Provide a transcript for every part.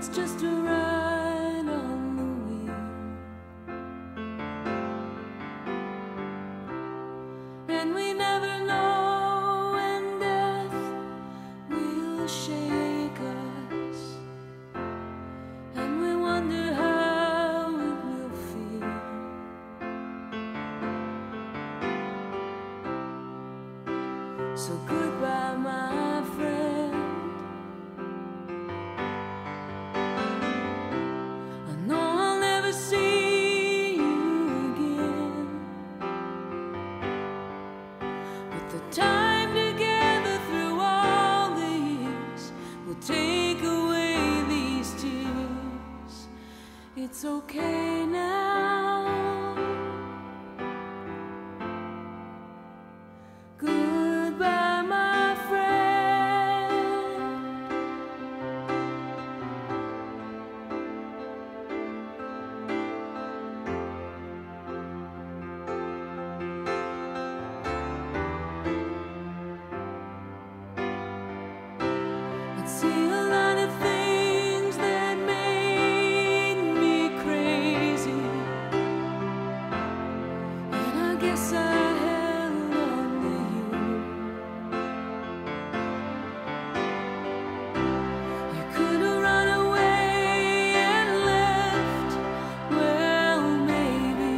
it's just a ride on the wheel, and we never know when death will shake us, and we wonder how it will feel. So goodbye, my friend. I know I'll never see you again, but the time together through all the years will take away these tears. It's okay now. Goodbye, my friend. I'd see a lot of things that made me crazy, and I guess I held on to you. You could have run away and left, well, maybe,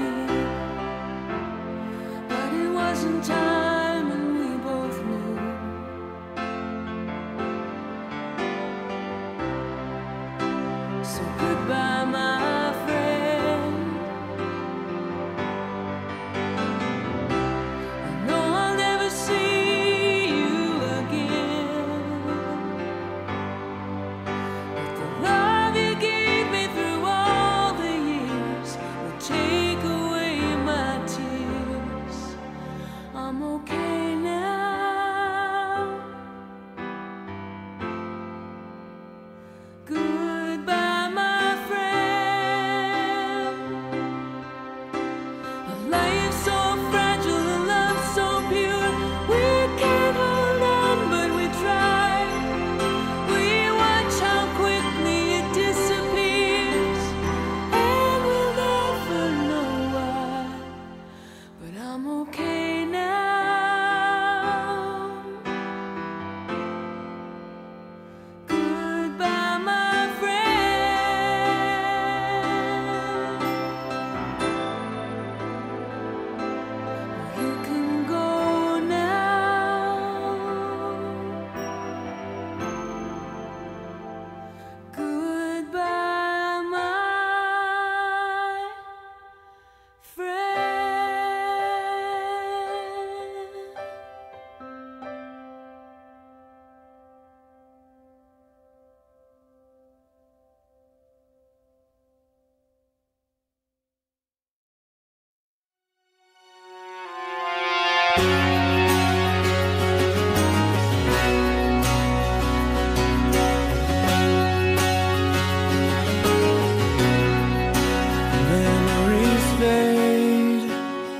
but it wasn't time, and we both knew. So goodbye, my friend. I know I'll never see you again, but the love you gave me through all the years will take away my tears. I'm okay now. Goodbye, my friend. A life so fragile, a love so pure. We can't hold on, but we try. We watch how quickly it disappears, and we'll never know why. But I'm okay now. Goodbye, my friend. You can go now. Goodbye, my friend. Memories fade,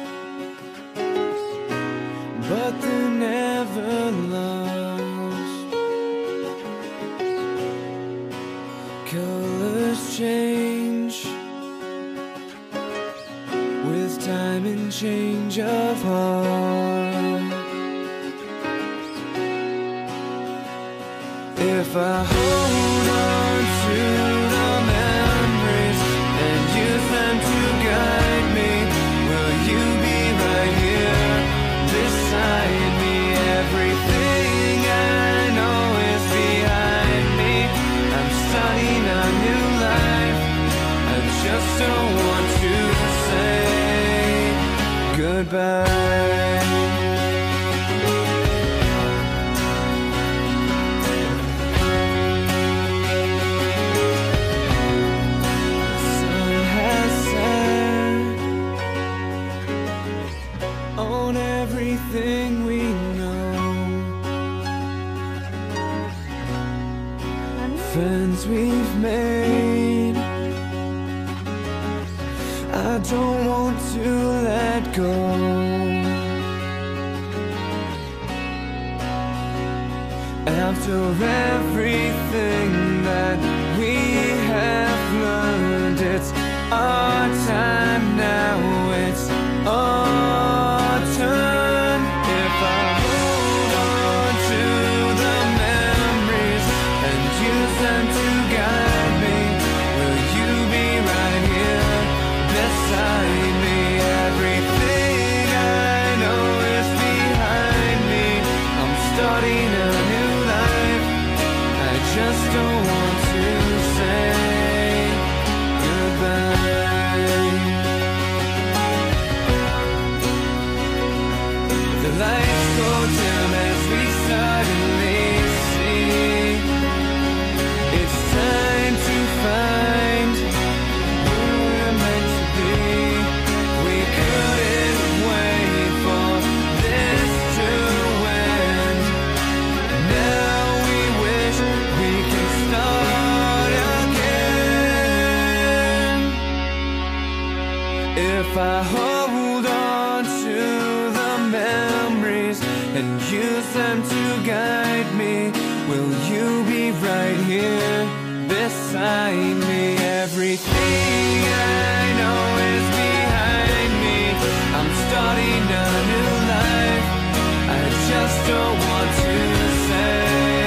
but they're never lost. Colors change with time and change of heart. If I hold on to the memories and use them to guide me, will you be right here beside me? Everything I know is behind me. I'm starting a new life. I just don't want to say goodbye. The sun has set on everything we know, friends we've made. I don't want to let go. After everything that we our time now, it's our turn. If I hold on to the memories and use them to guide me, will you be right here beside me? Everything I know is behind me. I'm starting a new life. I just don't want to say goodbye. The lights go dim as we suddenly see it's time to find who we're meant to be. We couldn't wait for this to end. Now we wish we could start again. If I hold on to the memories and use them to guide me, will you be right here beside me? Everything I know is behind me. I'm starting a new life. I just don't want to say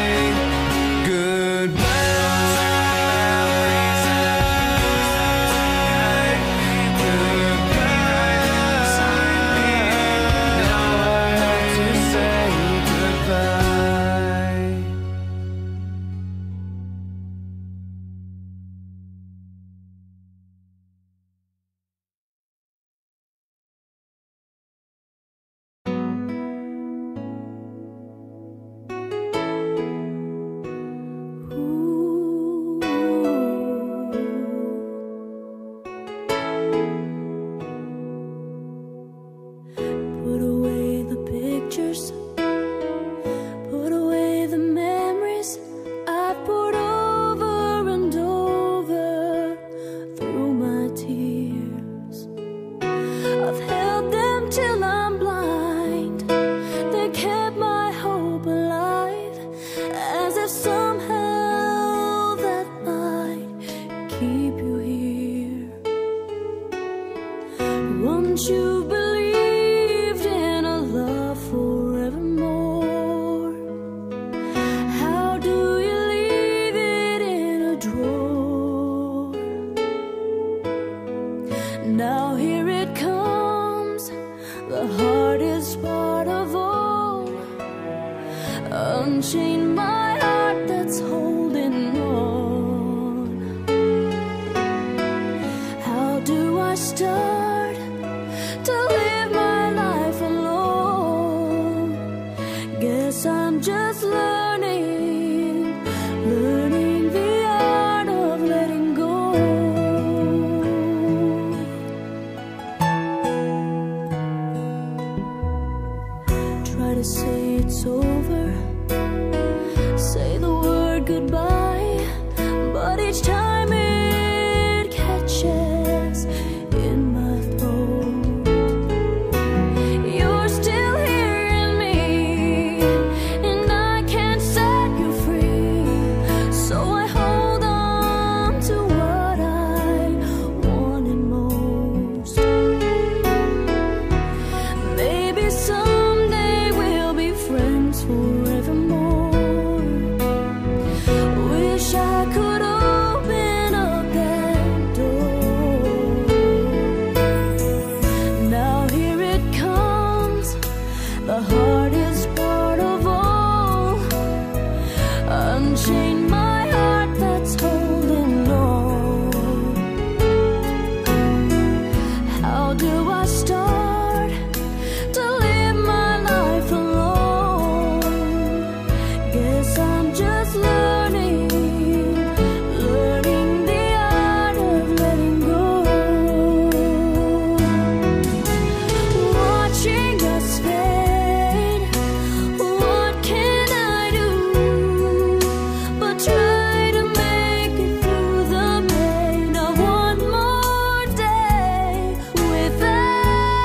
Put away the pictures, put away the memories I've poured over and over through my tears. I've held them till I'm blind. They kept my hope alive, as if somehow that might keep you here. Once you've believed in a love forevermore, how do you leave it in a drawer? Now here it comes, the hardest part of all. Unchain my heart that's holding on. How do I start to live my life alone? Guess I'm just learning the art of letting go. Try to say it's over, say the word goodbye, but each time it catches in my throat. You're still here in me, and I can't set you free. So I hold on to what I wanted most. Maybe someday we'll be friends forevermore. Wish I could open up that door. Now here it comes, the hardest part of all. Unchain my heart that's holding on. How do I start to live my life alone? Guess I'm just learning the art of letting go. Watching us fade, what can I do but try to make it through the pain of one more day without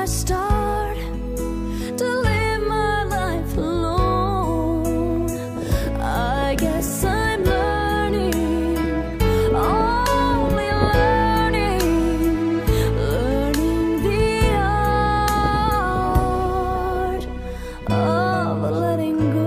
I start to live my life alone? I guess I'm learning, only learning the art of letting go.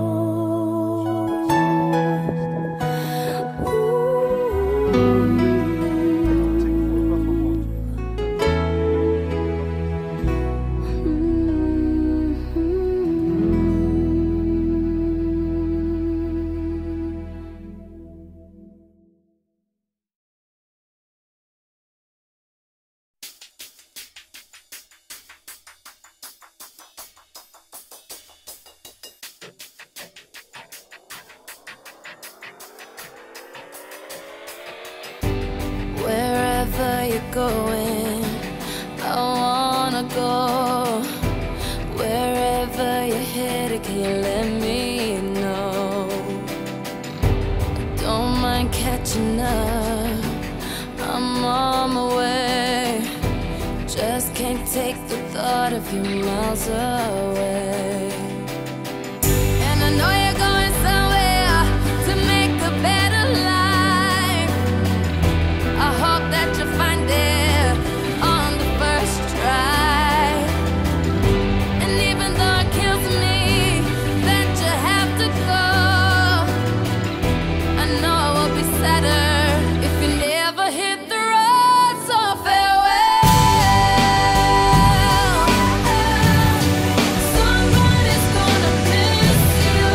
Wherever you're going, I wanna go. Wherever you're headed, can you let me know? Don't mind catching up, I'm on my way. Just can't take the thought of you miles away. And I know you're going somewhere to make a better life. I hope that you find it on the first try. And even though it kills me that you have to go, I know it will be sadder if you never hit the road. So farewell. Somebody's gonna miss you.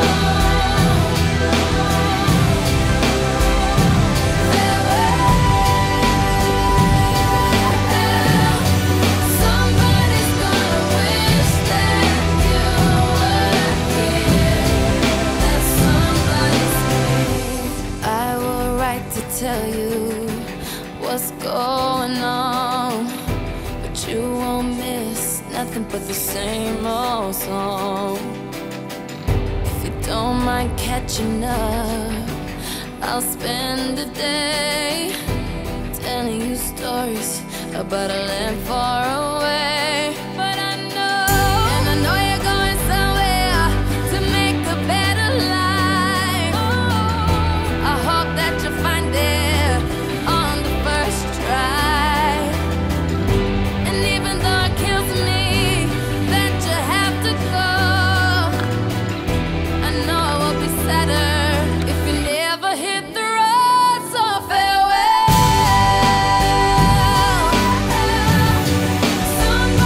Somebody's gonna wish that you were here. That somebody's me. I will write to tell you what's going on, but you won't miss nothing but the same old song. If you don't mind catching up, I'll spend the day telling you stories about a land far away. But I know, and I know you're going somewhere to make a better life. I hope that you find it on the first try. And even though it kills me that you have to go, I know it will be sadder if you never hit the road. So farewell. Somebody's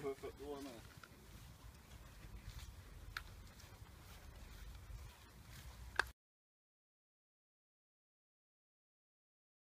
可多呢。